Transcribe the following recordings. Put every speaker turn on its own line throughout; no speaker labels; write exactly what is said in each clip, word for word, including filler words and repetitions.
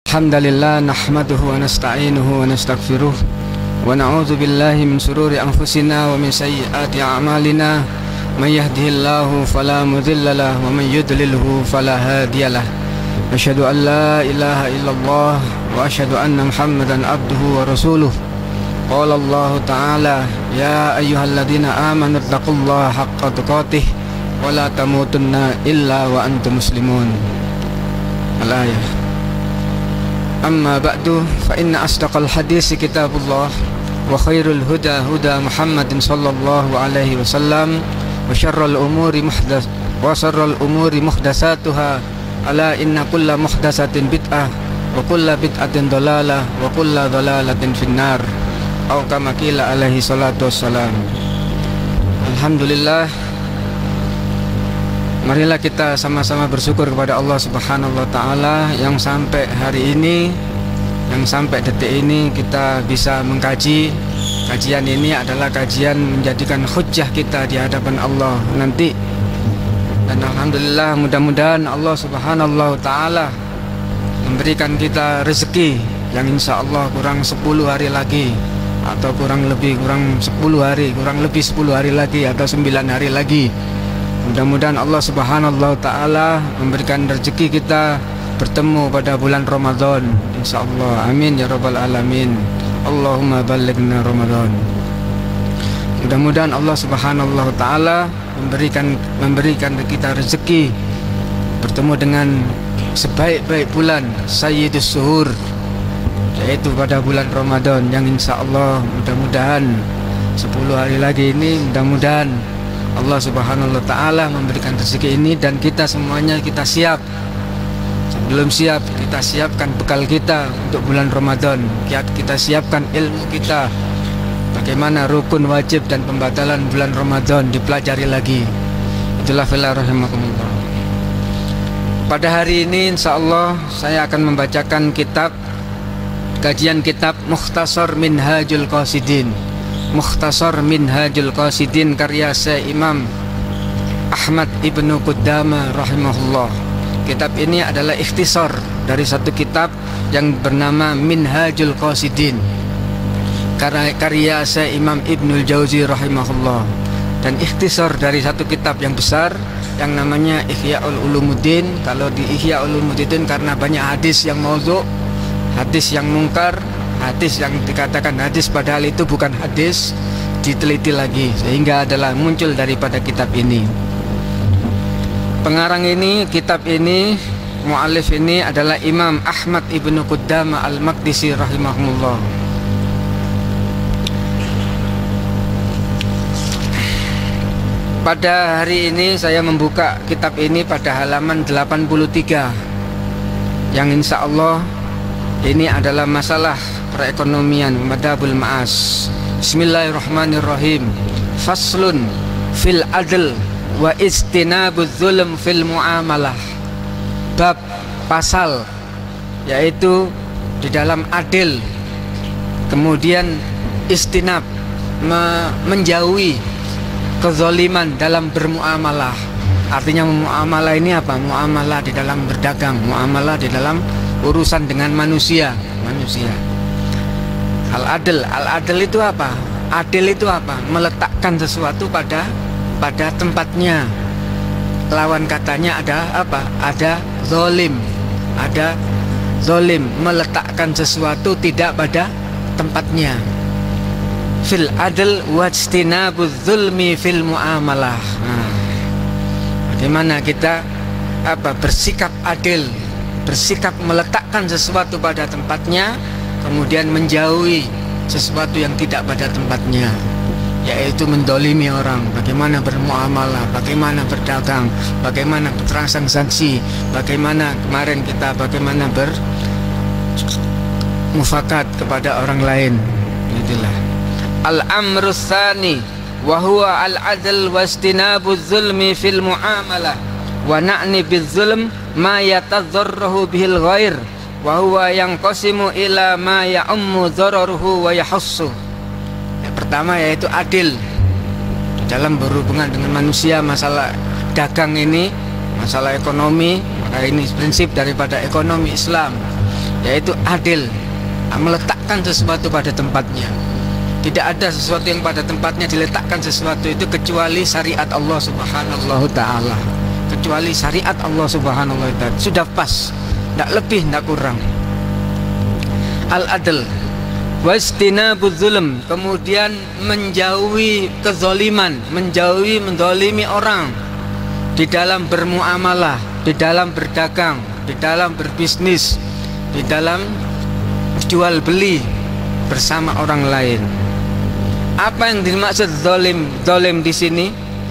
Alhamdulillah nahmaduhu wa nasta'inuhu wa nastaghfiruh wa na'udzu billahi min shururi anfusina wa min sayyiati a'malina may yahdihillahu fala mudilla lahu wa may yudlilhu fala hadiyalah. Asyhadu an la ilaha illallah wa asyhadu anna Muhammadan abduhu wa rasuluh. Qala Allah ta'ala ya ayyuhalladzina amanu taqullaha haqqa tuqatih wa la tamutunna illa wa antum muslimun. Al-ayah. Amma ba'du fa inna asdaqal hadisi kitabullah wa khairul huda huda Muhammadin sallallahu alaihi wasallam wa syarrul umuri muhdath wa syarrul umuri muhdatsatuha ala inna kulla muhdatsatin bid'ah wa kulla bid'atin dhalalah wa kulla dhalalatin finnar atau kama qila alaihi salatu wassalam. Alhamdulillah, marilah kita sama-sama bersyukur kepada Allah Subhanahu wa taala yang sampai hari ini, yang sampai detik ini kita bisa mengkaji. Kajian ini adalah kajian menjadikan hujjah kita di hadapan Allah nanti. Dan alhamdulillah, mudah-mudahan Allah Subhanahu wa taala memberikan kita rezeki yang insya Allah kurang sepuluh hari lagi, atau kurang lebih kurang sepuluh hari, kurang lebih sepuluh hari lagi atau sembilan hari lagi. Mudah-mudahan Allah Subhanahu wa taala memberikan rezeki kita bertemu pada bulan Ramadan insyaallah. Amin ya rabbal alamin. Allahumma ballighna Ramadan. Mudah-mudahan Allah Subhanahu wa taala memberikan memberikan kita rezeki bertemu dengan sebaik-baik bulan Sayyidus Suhur, yaitu pada bulan Ramadan yang insyaallah mudah-mudahan sepuluh hari lagi ini, mudah-mudahan Allah Subhanahu wa taala memberikan rezeki ini dan kita semuanya kita siap. Sebelum siap, kita siapkan bekal kita untuk bulan Ramadan. Kita siapkan ilmu kita. Bagaimana rukun, wajib dan pembatalan bulan Ramadan dipelajari lagi. Itulah fillah rahimakumullah. Pada hari ini insyaallah saya akan membacakan kitab kajian kitab Mukhtasar Minhajul Qasidin. Mukhtasar Minhajul Qasidin karya Syekh Imam Ahmad Ibnu Qudamah rahimahullah. Kitab ini adalah ikhtisar dari satu kitab yang bernama Minhajul Qasidin karya Syekh Imam Ibnul Jauzi rahimahullah, dan ikhtisar dari satu kitab yang besar yang namanya Ihya'ul Ulumuddin. Kalau di Ihya'ul Ulumuddin karena banyak hadis yang maudhu', hadis yang mungkar, hadis yang dikatakan hadis padahal itu bukan hadis, diteliti lagi sehingga adalah muncul daripada kitab ini. Pengarang ini, kitab ini, mu'alif ini adalah Imam Ahmad Ibnu Qudamah Al-Maqdisi rahimahullah. Pada hari ini saya membuka kitab ini pada halaman delapan puluh tiga, yang insya Allah ini adalah masalah perekonomian, madhabul ma'as. Bismillahirrahmanirrahim. Faslun fil adl wa istinabuz zulm fil muamalah. Bab, pasal, yaitu di dalam adil, kemudian istinab, me menjauhi kezaliman dalam bermuamalah. Artinya muamalah ini apa? Muamalah di dalam berdagang, muamalah di dalam urusan dengan manusia, manusia. Al-adl, al-adl itu apa? Adil itu apa? Meletakkan sesuatu pada pada tempatnya. Lawan katanya ada apa? Ada zolim, ada zolim, meletakkan sesuatu tidak pada tempatnya. Fil adl wajtinabuz zulmi fil muamalah. Nah, bagaimana kita apa bersikap adil, bersikap meletakkan sesuatu pada tempatnya, kemudian menjauhi sesuatu yang tidak pada tempatnya, yaitu mendolimi orang. Bagaimana bermuamalah, bagaimana berdagang, bagaimana bertransaksi, bagaimana kemarin kita bagaimana bermufakat kepada orang lain. Itulah al-amru tsani wa huwa al-adl wastinabuz zulmi fil muamalah wa na'ni biz-zulm ma yatadzarrahu bihil ghair wa huwa yanqasimu ila ma ya'ummu dhararuhu wa yahussu. Yang pertama yaitu adil dalam berhubungan dengan manusia. Masalah dagang ini, masalah ekonomi, maka ini prinsip daripada ekonomi Islam. yaitu adil, meletakkan sesuatu pada tempatnya. Tidak ada sesuatu yang pada tempatnya diletakkan sesuatu itu kecuali syariat Allah Subhanahu Ta'ala. Kecuali syariat Allah Subhanahu Ta'ala sudah pas, tidak lebih, tidak kurang. Al-adl wastinabuz zulm, kemudian menjauhi kezoliman, menjauhi mendolimi orang di dalam bermuamalah, di dalam berdagang, di dalam berbisnis, di dalam jual beli bersama orang lain. Apa yang dimaksud zalim? Zalim di sini,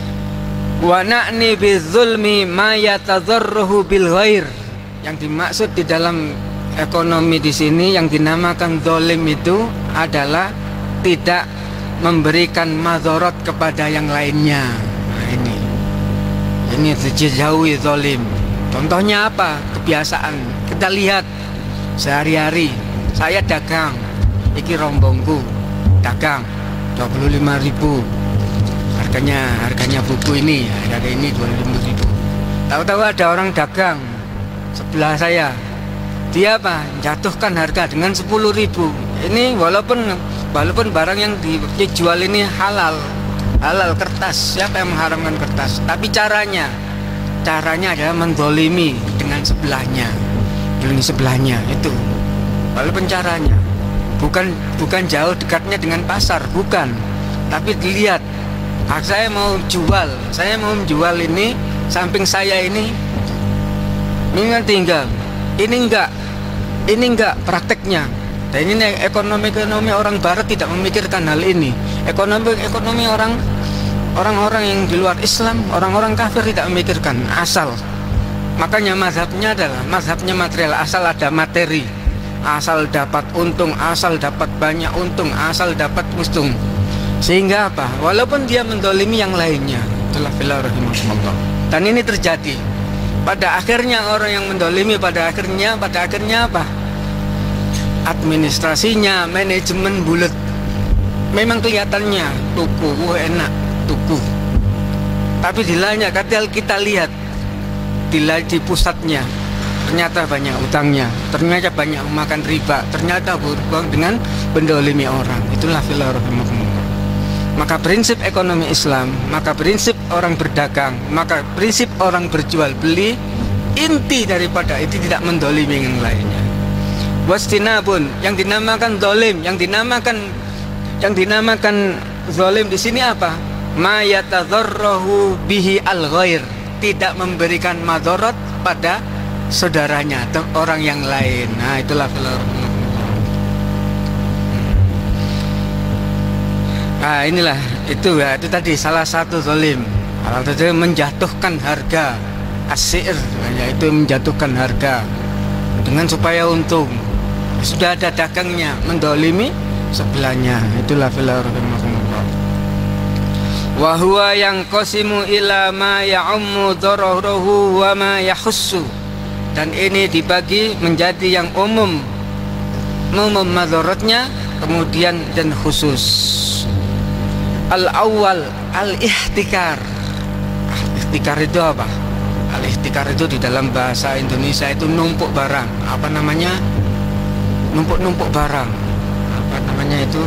wa na'ni bizulmi ma yatadzarruhu bil ghair. Yang dimaksud di dalam ekonomi di sini yang dinamakan zalim itu adalah tidak memberikan madharat kepada yang lainnya. Nah, ini ini dijauhi zalim. Contohnya apa? Kebiasaan. Kita lihat sehari-hari, saya dagang, iki rombongku dagang dua puluh lima ribu harganya, harganya buku ini, harga ini dua puluh lima ribu. Tahu-tahu ada orang dagang sebelah saya, dia apa? Jatuhkan harga dengan sepuluh ribu. Ini walaupun walaupun barang yang dijual ini halal, halal kertas, siapa yang mengharamkan kertas? Tapi caranya, caranya adalah mendolimi dengan sebelahnya, dengan sebelahnya itu. Walaupun caranya, bukan bukan jauh dekatnya dengan pasar, bukan. Tapi dilihat, ah, saya mau jual, saya mau jual ini, samping saya ini, ini tinggal, ini enggak, ini enggak prakteknya. Dan ini ekonomi-ekonomi orang Barat tidak memikirkan hal ini. Ekonomi-ekonomi orang orang-orang yang di luar Islam, orang-orang kafir tidak memikirkan asal. Makanya mazhabnya adalah mazhabnya material, asal ada materi, asal dapat untung, asal dapat banyak untung, asal dapat untung. Sehingga apa? Walaupun dia mendolimi yang lainnya. Itulah filah rahimahullah. Dan ini terjadi. Pada akhirnya orang yang mendolimi pada akhirnya pada akhirnya apa? Administrasinya, manajemen bulat. Memang kelihatannya tuku, wah enak, tuku. Tapi di lainnya ketika kita lihat di, di pusatnya, ternyata banyak utangnya, ternyata banyak memakan riba, ternyata berhubung dengan mendolimi orang. Itulah filah rahimahullah. Maka prinsip ekonomi Islam, maka prinsip orang berdagang, maka prinsip orang berjual beli, inti daripada itu tidak mendolimi yang lainnya. Wastinabun, yang dinamakan dolim, yang dinamakan yang dinamakan zalim di sini apa? Ma yatadzarrahu bihi al-ghair, tidak memberikan madharat pada saudaranya atau orang yang lain. Nah, itulah filah. Nah, inilah itu ya, itu tadi salah satu zalim. Kalau tadi menjatuhkan harga asir, yaitu menjatuhkan harga dengan supaya untung. Sudah ada dagangnya, mendolimi sebelahnya. Itulah filah rahimahullah. Wa huwa yang qasimu ila ma ya'ummu dararuhu wa ma yahussu. Dan ini dibagi menjadi yang umum, umum madharatnya, kemudian dan khusus. Al-awwal al-ihtikar. Ihtikar itu apa? Al-ihtikar itu di dalam bahasa Indonesia itu numpuk barang. Apa namanya? Numpuk-numpuk barang. Apa namanya itu?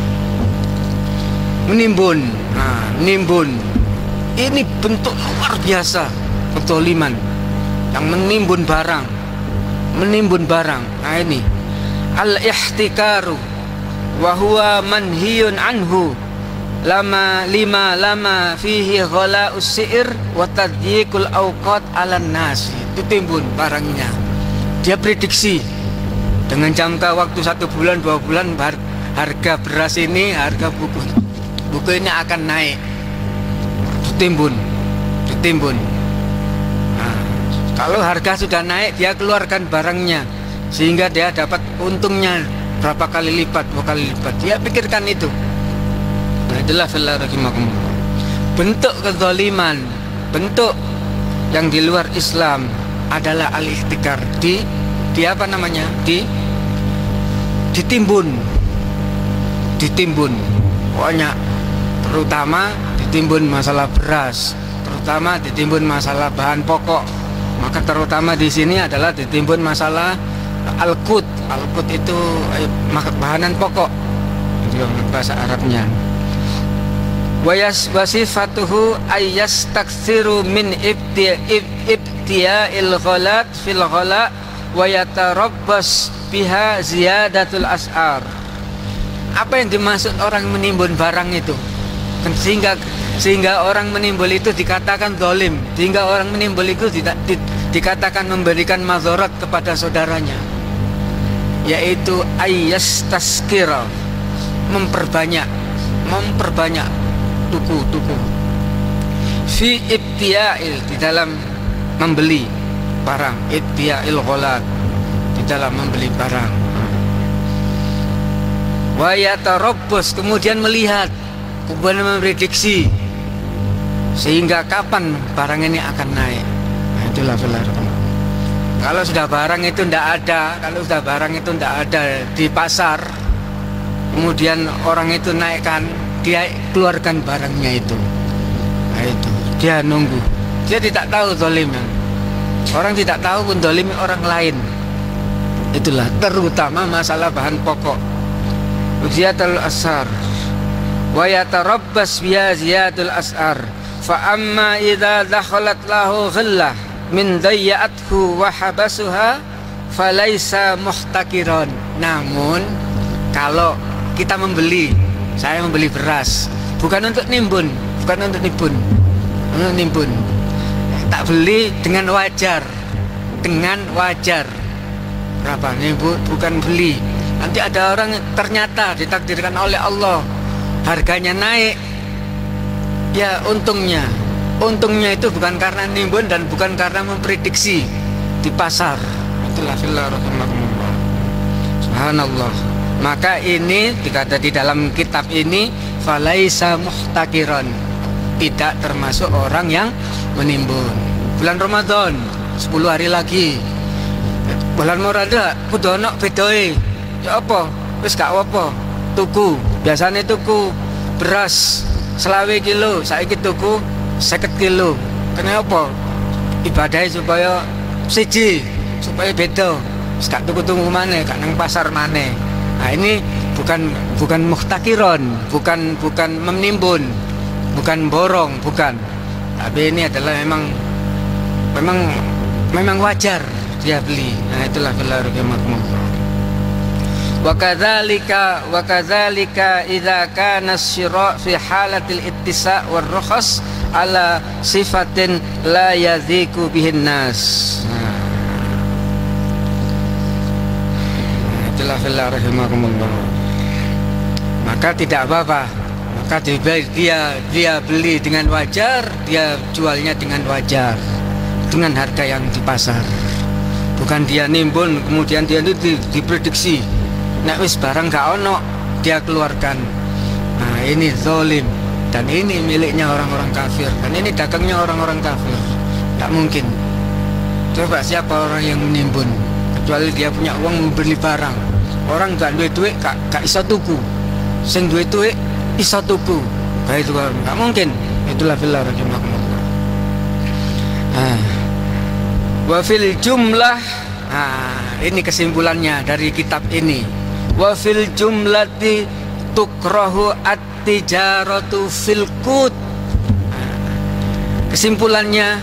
Menimbun. Nah, nimbun. Ini bentuk luar biasa kezaliman. Yang menimbun barang. Menimbun barang. Nah, ini al-ihtikaru wa huwa manhiyun anhu. Lama lima lama fihi ghala'us si'r wa tadyiqul awqat 'alan nas. Itu timbun barangnya. Dia prediksi dengan jangka waktu satu bulan dua bulan harga beras ini, harga buku buku ini akan naik. Ditimbun, ditimbun. Nah, kalau harga sudah naik, dia keluarkan barangnya sehingga dia dapat untungnya berapa kali lipat, dua kali lipat. Dia pikirkan itu. Nah, itulah filah rahimakumullah. Bentuk kezaliman, bentuk yang di luar Islam adalah al-ihtikar. Di, di apa namanya? Di ditimbun. Ditimbun. Pokoknya terutama ditimbun masalah beras, terutama ditimbun masalah bahan pokok. Maka terutama di sini adalah ditimbun masalah al-qut. Al-qut itu bahanan pokok juga bahasa Arabnya. Wa wasifatuhu ayyastaksiru min ibtiya'il ghalat fil ghala wa yatarabbas biha ziyadatul as'ar. Apa yang dimaksud orang menimbun barang itu? Sehingga sehingga orang menimbul itu dikatakan zalim, sehingga orang menimbul itu di, di, dikatakan memberikan madzarat kepada saudaranya, yaitu ayyastaskira, memperbanyak memperbanyak tuku-tuku fi ibtiya'il, di dalam membeli barang, ibtiya'il ghalat, di dalam membeli barang. Wa yatarabbas, kemudian melihat, kemudian memprediksi sehingga kapan barang ini akan naik. Nah, itulah kalau sudah barang itu tidak ada, kalau sudah barang itu tidak ada di pasar, kemudian orang itu naikkan, dia keluarkan barangnya itu. Nah, itu dia nunggu, dia tidak tahu zalimnya. Orang tidak tahu pun zalimi orang lain. Itulah terutama masalah bahan pokok. Ujiatul asar wa yatarabbas biha ziyadul as'ar fa amma idza dakhalat lahu ghillah min dayyathu wa habasuha falaisa muhtakiran. Namun kalau kita membeli, saya membeli beras bukan untuk nimbun, bukan untuk nimbun, untuk nimbun, tak beli dengan wajar, dengan wajar. Berapa nimbun, bukan beli. Nanti ada orang ternyata ditakdirkan oleh Allah harganya naik, ya untungnya untungnya itu bukan karena nimbun dan bukan karena memprediksi di pasar. Itulah fillah rahimahullah. Subhanallah. Maka ini dikata di dalam kitab ini falaisa muhtakiran, tidak termasuk orang yang menimbun. Bulan Ramadan sepuluh hari lagi, bulan Ramadan kudu ana bedoe. Ya apa? Wis gak apa, tuku. Biasanya tuku beras selawe kilo, saiki tuku seket kilo. Kenapa? Ibadahnya supaya siji, supaya beda. Wis gak tuku-tuku maneh, gak nang pasar maneh. Nah, ini bukan bukan muhtakiron, bukan bukan menimbun, bukan borong, bukan. Tapi ini adalah memang memang memang wajar dia beli. Nah, itulah gelar makmum. Wa kadzalika wa kadzalika idza kana asy-syira' fi halatil ittisa' war rukhas ala sifatin la yaziku bihin nas. Itulah fillah rahimakumullah. Maka tidak apa-apa, maka dia dia beli dengan wajar, dia jualnya dengan wajar, dengan harga yang di pasar. Bukan dia nimbun kemudian dia itu diprediksi nek wis barang gak ono dia keluarkan. Nah, ini zalim dan ini miliknya orang-orang kafir dan ini dagangnya orang-orang kafir. Tak mungkin. Coba siapa orang yang menimbun kecuali dia punya uang membeli barang. Orang gak duwe duit gak, gak iso tuku. Sing duwe duit iso tuku. Kayak itu gak mungkin. Itulah fillah rahimakumullah. Ah. Wa fil jumlah, nah, ini kesimpulannya dari kitab ini. Wa fil jumlati tukrahu at-tijaratu fil qut. Kesimpulannya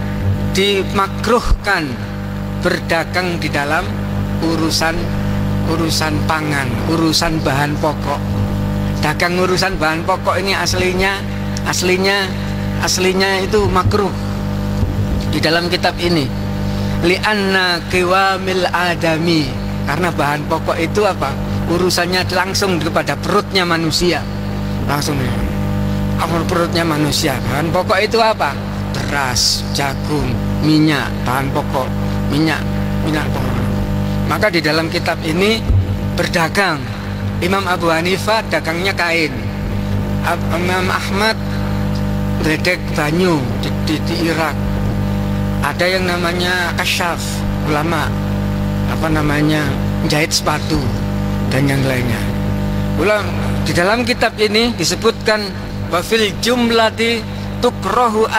dimakruhkan berdagang di dalam urusan urusan pangan, urusan bahan pokok. Dagang urusan bahan pokok ini aslinya aslinya aslinya itu makruh di dalam kitab ini. Li'anna qiwamil adami, karena bahan pokok itu apa? Urusannya langsung kepada perutnya manusia. Langsung apa perutnya manusia. Bahan pokok itu apa? Beras, jagung, minyak, bahan pokok, minyak, minyak pokok. Maka di dalam kitab ini berdagang. Imam Abu Hanifah dagangnya kain. Imam Ahmad dedek banyu di, di, di Irak. Ada yang namanya kasyaf, ulama apa namanya jahit sepatu dan yang lainnya. Ulang di dalam kitab ini disebutkan wafil jumlati tukrahu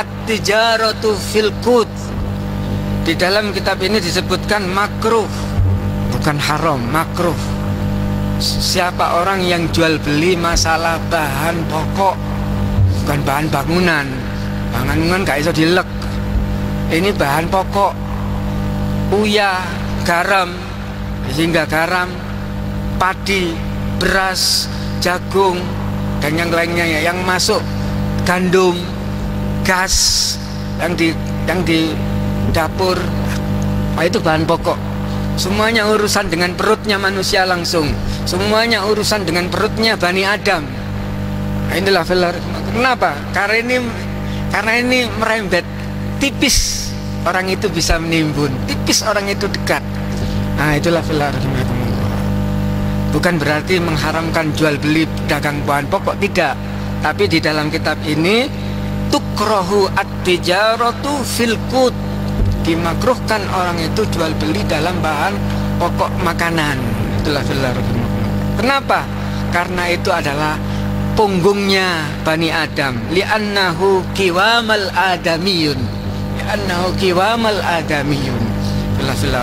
at-tijaratu fil qut. Di dalam kitab ini disebutkan makruh, bukan bukan haram, makruh. Siapa orang yang jual beli masalah bahan pokok, bukan bahan bangunan. Bangunan gak iso dilek. Ini bahan pokok, uya, garam, sehingga garam, padi, beras, jagung, dan yang lainnya yang masuk, gandum, gas, yang di yang di dapur, nah, itu bahan pokok. Semuanya urusan dengan perutnya manusia langsung. Semuanya urusan dengan perutnya Bani Adam. Nah, inilah filar. Kenapa? Karena ini karena ini merembet tipis, orang itu bisa menimbun, tipis orang itu dekat. Nah, itulah filar. Bukan berarti mengharamkan jual beli dagang bahan pokok, tidak. Tapi di dalam kitab ini tukrohu at-tijaratu fil qut, dimakruhkan orang itu jual beli dalam bahan pokok makanan. Itulah filar. Kenapa? Karena itu adalah punggungnya Bani Adam. Li'annahu kiwamal adamiyun. Li'annahu kiwamal adamiyun. Itulah filar.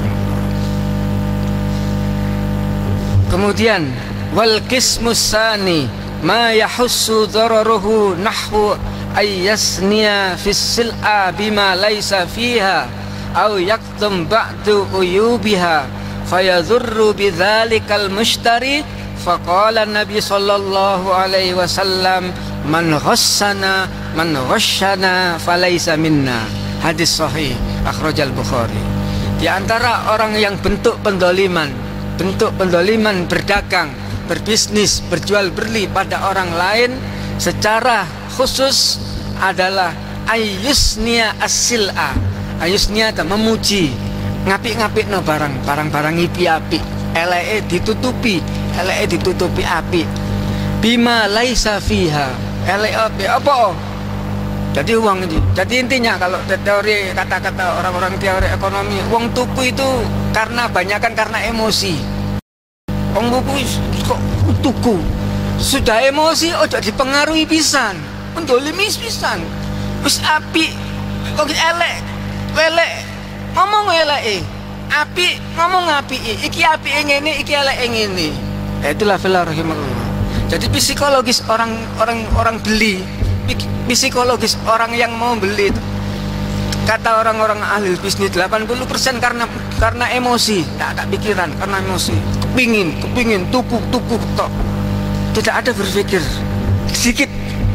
Kemudian wal qismus sani ma yahussu dararuhu nahwu ayyasniya fis sil'a bima laysa fiha aw yaktum ba'du uyubiha fayadhurru bidzalikal mushtari faqala Nabi sallallahu alaihi wasallam man ghassana man ghashana falaysa minna. Hadis sahih akhrajal Bukhari. Di antara orang yang bentuk pendoliman, bentuk pendoliman berdagang, berbisnis, berjual beli pada orang lain secara khusus adalah ayyusnia as-sil'a. Ayyusnia itu memuji, ngapik-ngapik no barang, barang-barang ipi-api, eleke ditutupi, eleke ditutupi api. Bima laisa fiha, eleke api apa? Jadi uang itu. Jadi intinya kalau teori kata-kata orang-orang teori ekonomi, uang tuku itu karena banyakan karena emosi. Uang tuku kok tuku, sudah emosi, ojo dipengaruhi pisan, mendolimi pisan. Wis api, kok elek, elek, ngomong elek, api ngomong api, iki api ngene, iki elek ngene. Itulah filar rahimahullah. Jadi psikologis orang orang orang beli, psikologis orang yang mau beli itu, kata orang-orang ahli bisnis delapan puluh persen karena karena emosi, tak ada pikiran, karena emosi, kepingin, kepingin, tuku, tuku, tok. Tidak ada berpikir sedikit.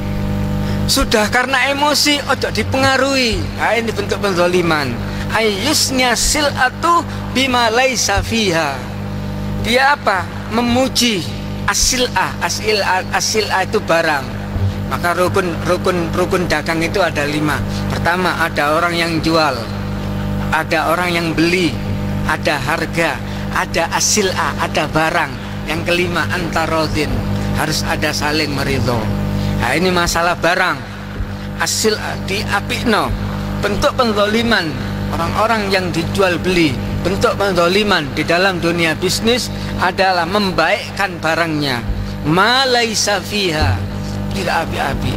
Sudah karena emosi, ojo dipengaruhi. Nah, ini bentuk penzaliman. Ayyusnya sil'atu bima laisa fiha. Dia apa? Memuji asil'ah, asil'ah, asil'ah itu barang. Maka rukun rukun rukun dagang itu ada lima. Pertama, ada orang yang jual, ada orang yang beli, ada harga, ada asil'ah, ada barang. Yang kelima, antarodin, harus ada saling meridho. Nah, ini masalah barang. Asil'ah diapikno, bentuk penzaliman orang-orang yang dijual beli. Bentuk penzaliman di dalam dunia bisnis adalah membaikkan barangnya. Ma laisa fiha, tidak api-api.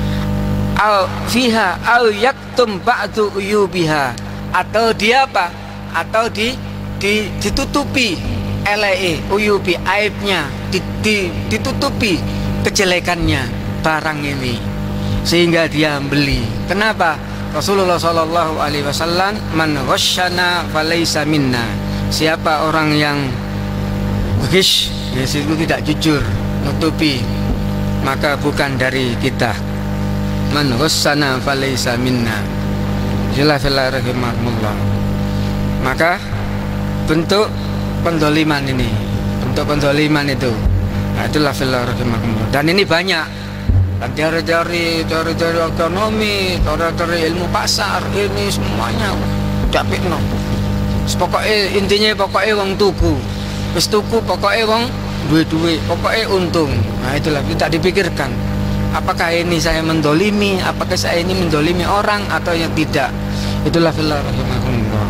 Au fiha au yaktum ba'du uyubiha, atau dia apa? Atau di, di ditutupi ele uyubi, aibnya, di, di, ditutupi kejelekannya barang ini sehingga dia beli. Kenapa? Rasulullah Shallallahu Alaihi Wasallam man ghasyana falaysa minna. Siapa orang yang ghish, itu tidak jujur, nutupi, maka bukan dari kita. Man ghasyana falaysa minna. Bismillahirrahmanirrahim. Maka bentuk pendoliman ini, bentuk pendoliman itu, nah, itulah Bismillahirrahmanirrahim. Dan ini banyak. Teori-teori, teori-teori ekonomi, teori-teori ilmu pasar, ini semuanya capek no. Pokoknya intinya pokoknya wong tuku, wis tuku pokoknya wong duit-duit, pokoknya untung. Nah, itulah tidak dipikirkan. Apakah ini saya mendolimi, apakah saya ini mendolimi orang atau yang tidak. Itulah Bismillahirrahmanirrahim.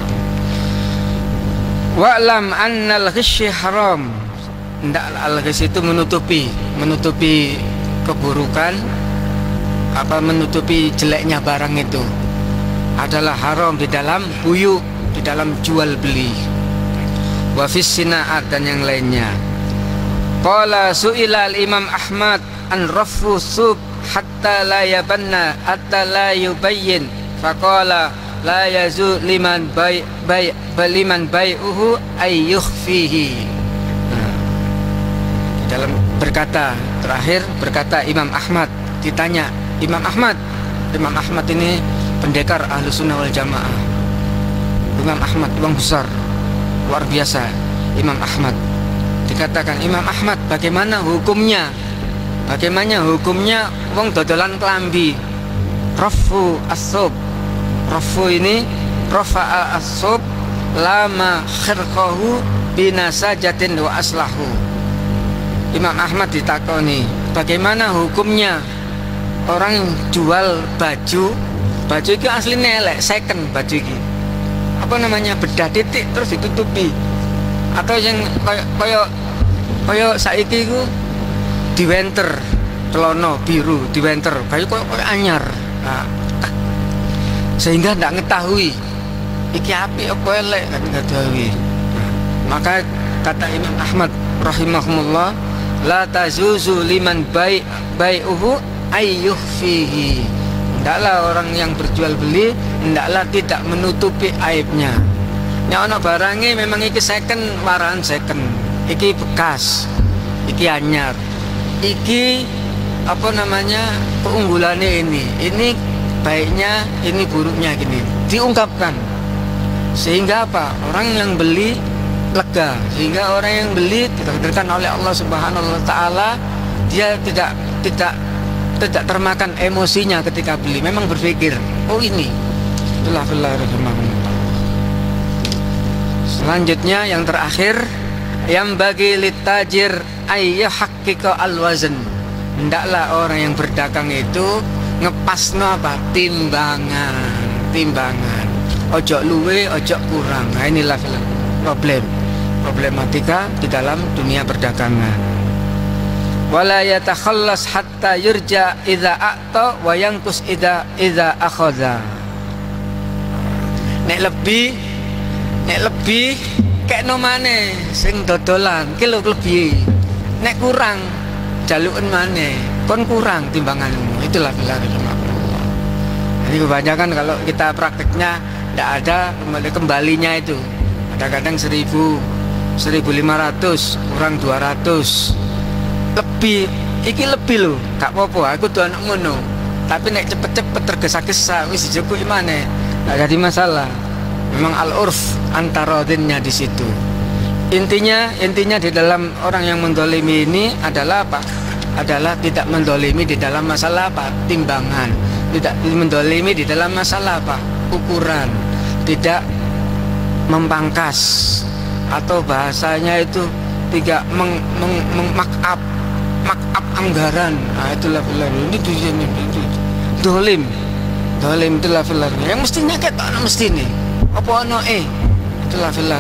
Wa'lam annal ghisy haram. Hendaklah al-ghish itu menutupi, menutupi keburukan, apa menutupi jeleknya barang itu adalah haram di dalam buyu, di dalam jual beli. wa fis sinaat dan yang lainnya. Qala su'ila al-Imam Ahmad an rafu sub hatta la yabanna hatta la yubayyin faqala la yazu liman bay bay liman bay'uhu ay yukhfihi. Nah, dalam berkata terakhir berkata Imam Ahmad, ditanya Imam Ahmad, Imam Ahmad ini pendekar ahlu sunnah wal jamaah. Imam Ahmad uang besar luar biasa. Imam Ahmad dikatakan, Imam Ahmad bagaimana hukumnya, bagaimana hukumnya wong dodolan kelambi rafu as-sub. Rafu ini rafa'a as-sub lama khirqahu binasajatin wa aslahu. Imam Ahmad ditakoni bagaimana hukumnya orang jual baju, baju itu aslinya elek, second baju ini apa namanya, bedah titik terus ditutupi, atau yang kayak kayak kayak saiki itu diwenter celono biru diwenter kayak kayak kayak anyar. Nah, sehingga tidak mengetahui iki api apa elek, kan nggak tahu. Maka kata Imam Ahmad rahimahumullah, la tazuzu liman bai bai'uhu ayyuh fihi. Hendaklah orang yang berjual beli hendaklah tidak menutupi aibnya. Nek ana barangnya memang iki second, waran second, iki bekas, iki anyar, iki apa namanya keunggulannya ini, ini baiknya, ini buruknya, gini diungkapkan sehingga apa, orang yang beli lega, sehingga orang yang beli ditakdirkan oleh Allah Subhanahu wa taala dia tidak tidak tidak termakan emosinya ketika beli, memang berpikir oh ini itulah selanjutnya yang terakhir yang bagi litajir ayyah haqiqa al-wazn. Hendaklah orang yang berdagang itu ngepasno apa, timbangan, timbangan, ojo luwe ojo kurang. Nah, inilah problem problematika di dalam dunia perdagangan. Wala yatakhallas hatta yurja idza a'ta wa yanqus idza idza akhadha. Nek lebih nek lebih kekno maneh sing dodolan ki lho lebih, nek kurang jaluken maneh kon kurang timbanganmu. Itulah belar Allah. Jadi kebanyakan kalau kita prakteknya tidak ada kembali kembalinya itu. Kadang-kadang seribu, seribu lima ratus, kurang dua ratus, lebih, iki lebih loh, gak apa-apa, aku tuh anak ngono. Tapi nek cepet-cepet tergesa-gesa, wis dijogo imane, gak jadi masalah. Memang al-urf antarodinnya di situ. Intinya, intinya di dalam orang yang mendolimi ini adalah apa? Adalah tidak mendolimi di dalam masalah apa? Timbangan. Tidak mendolimi di dalam masalah apa? Ukuran. Tidak membangkas atau bahasanya itu tidak meng, meng, meng mark up, mark up anggaran. Nah, itulah belar. Ini tujuan itu. Dolim, dolim itulah belar. Yang mestinya kita mesti nih. Apa no eh? Itulah belar.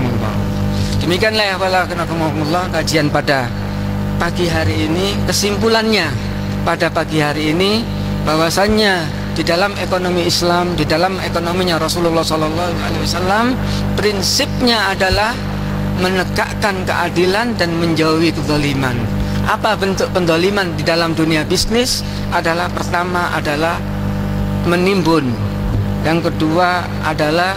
Demikianlah ya Allah kenakumullah kajian pada pagi hari ini. Kesimpulannya pada pagi hari ini bahwasannya di dalam ekonomi Islam, di dalam ekonominya Rasulullah Sallallahu Alaihi Wasallam, prinsipnya adalah menegakkan keadilan dan menjauhi kezaliman. Apa bentuk pendoliman di dalam dunia bisnis? Adalah pertama adalah menimbun, yang kedua adalah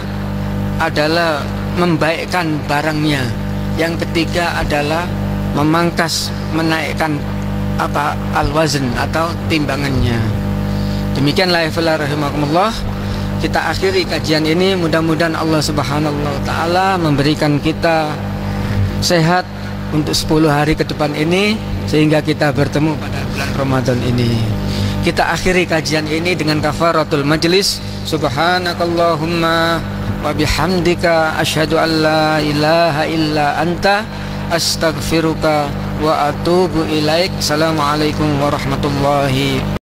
adalah membaikkan barangnya, yang ketiga adalah memangkas, menaikkan apa al-wazn atau timbangannya. Demikianlah ya rahimakumullah, kita akhiri kajian ini. Mudah-mudahan Allah Subhanahu wa taala memberikan kita sehat untuk sepuluh hari ke depan ini sehingga kita bertemu pada bulan Ramadan ini. Kita akhiri kajian ini dengan kafaratul majlis. Subhanakallahumma wa bihamdika asyhadu an la ilaha illa anta astaghfiruka wa atubu ilaik. Assalamualaikum warahmatullahi